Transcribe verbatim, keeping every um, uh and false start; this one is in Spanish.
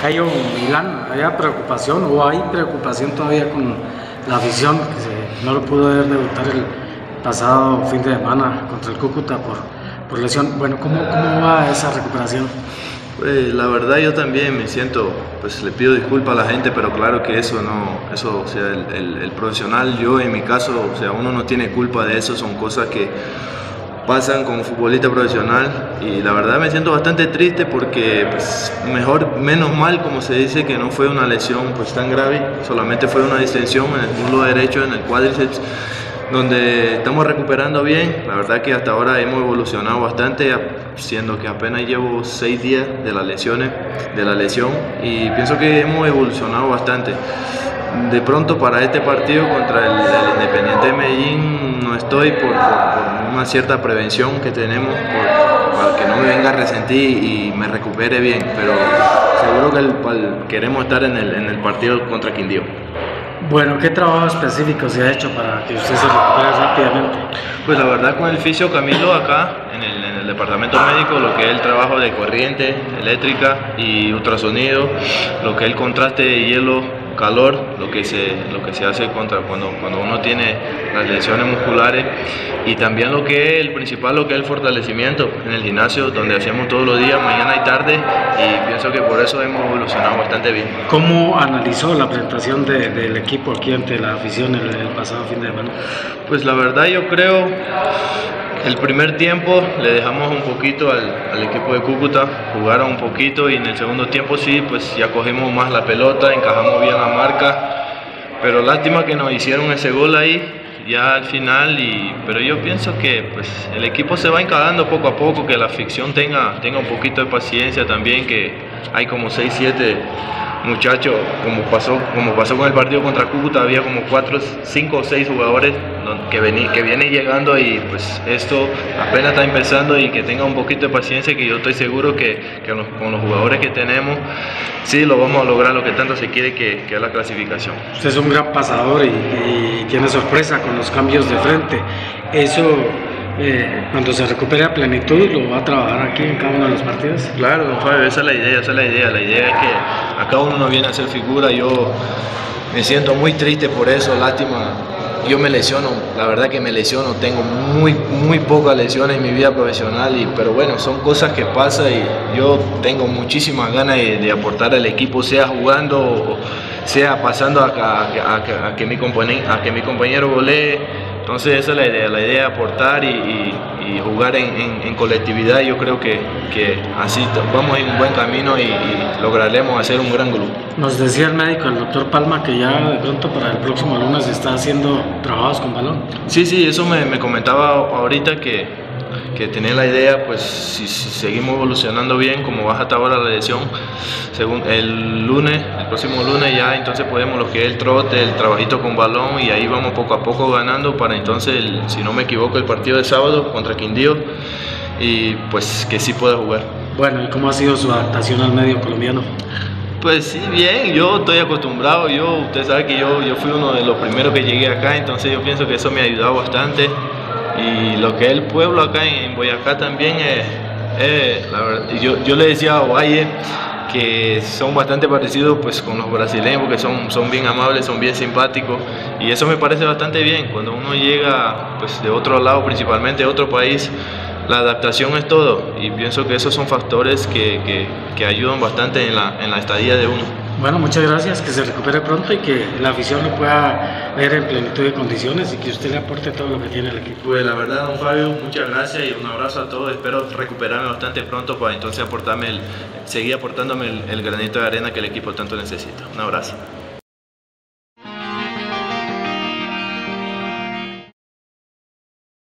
Cayo Milán, ¿había preocupación o hay preocupación todavía con la afición que se, no lo pudo ver debutar el pasado fin de semana contra el Cúcuta por, por lesión? Bueno, ¿cómo, cómo va esa recuperación? Pues la verdad yo también me siento, pues le pido disculpas a la gente, pero claro que eso no, eso, o sea, el, el, el profesional, yo en mi caso, o sea, uno no tiene culpa de eso, son cosas que pasan como futbolista profesional y la verdad me siento bastante triste porque pues, mejor, menos mal como se dice que no fue una lesión pues tan grave, solamente fue una distensión en el muslo derecho, en el cuádriceps, donde estamos recuperando bien. La verdad que hasta ahora hemos evolucionado bastante, siendo que apenas llevo seis días de las lesiones, de la lesión y pienso que hemos evolucionado bastante. De pronto para este partido contra el, el Independiente de Medellín no estoy por, por, por una cierta prevención que tenemos por, para que no me venga a resentir y me recupere bien, pero seguro que el, el, queremos estar en el, en el partido contra Quindío. Bueno, ¿qué trabajo específico se ha hecho para que usted se recupere rápidamente? Pues la verdad con el fisio Camilo acá en el, en el departamento médico, lo que es el trabajo de corriente eléctrica y ultrasonido, lo que es el contraste de hielo, calor, lo que se, lo que se hace contra cuando, cuando uno tiene las lesiones musculares, y también lo que es el principal, lo que es el fortalecimiento en el gimnasio, donde hacemos todos los días, mañana y tarde, y pienso que por eso hemos evolucionado bastante bien. ¿Cómo analizó la presentación de, del equipo aquí ante la afición el, el pasado fin de semana? Pues la verdad yo creo el primer tiempo le dejamos un poquito al, al equipo de Cúcuta, jugaron un poquito y en el segundo tiempo sí, pues ya cogimos más la pelota, encajamos bien la marca, pero lástima que nos hicieron ese gol ahí ya al final, y, pero yo pienso que pues, el equipo se va encajando poco a poco, que la afición tenga, tenga un poquito de paciencia también, que hay como seis siete muchachos, como pasó, como pasó con el partido contra Cúcuta, había como cuatro, cinco o seis jugadores que, vení, que vienen llegando y pues esto apenas está empezando, y que tenga un poquito de paciencia, que yo estoy seguro que, que los, con los jugadores que tenemos sí lo vamos a lograr, lo que tanto se quiere, que, que es la clasificación. Usted es un gran pasador y, y tiene sorpresa con los cambios de frente. Eso Eh, cuando se recupere a plenitud, ¿lo va a trabajar aquí en cada uno de los partidos? Claro, don Fabio, esa es la idea, esa es la idea. La idea es que acá uno no viene a hacer figura. Yo me siento muy triste por eso, lástima. Yo me lesiono, la verdad que me lesiono, tengo muy, muy pocas lesiones en mi vida profesional, y, pero bueno, son cosas que pasan y yo tengo muchísimas ganas de, de aportar al equipo, sea jugando o sea pasando a, a, a, a, que, mi a que mi compañero golee. Entonces esa es la idea, la idea es aportar y, y, y jugar en, en, en colectividad. Yo creo que, que así vamos en un buen camino y, y lograremos hacer un gran grupo. Nos decía el médico, el doctor Palma, que ya de pronto para el próximo lunes está haciendo trabajos con balón. Sí, sí, eso me, me comentaba ahorita, que, que tenía la idea, pues si, si seguimos evolucionando bien, como baja hasta ahora la lesión, según el lunes, el próximo lunes ya entonces podemos lo que es el trote, el trabajito con balón, y ahí vamos poco a poco ganando para entonces, el, si no me equivoco, el partido de sábado contra Quindío, y pues que sí pueda jugar. Bueno, ¿y cómo ha sido su adaptación al medio colombiano? Pues sí, bien, yo estoy acostumbrado, yo, usted sabe que yo, yo fui uno de los primeros que llegué acá, entonces yo pienso que eso me ha ayudado bastante, y lo que es el pueblo acá en Boyacá también, eh, eh, la verdad, yo, yo le decía a Ovalle que son bastante parecidos pues con los brasileños, porque son, son bien amables, son bien simpáticos, y eso me parece bastante bien. Cuando uno llega pues de otro lado, principalmente de otro país, la adaptación es todo, y pienso que esos son factores que, que, que ayudan bastante en la, en la estadía de uno. Bueno, muchas gracias, que se recupere pronto y que la afición lo pueda ver en plenitud de condiciones y que usted le aporte todo lo que tiene el equipo. Pues la verdad, don Fabio, muchas gracias y un abrazo a todos. Espero recuperarme bastante pronto para entonces aportarme el, seguir aportándome el, el granito de arena que el equipo tanto necesita. Un abrazo.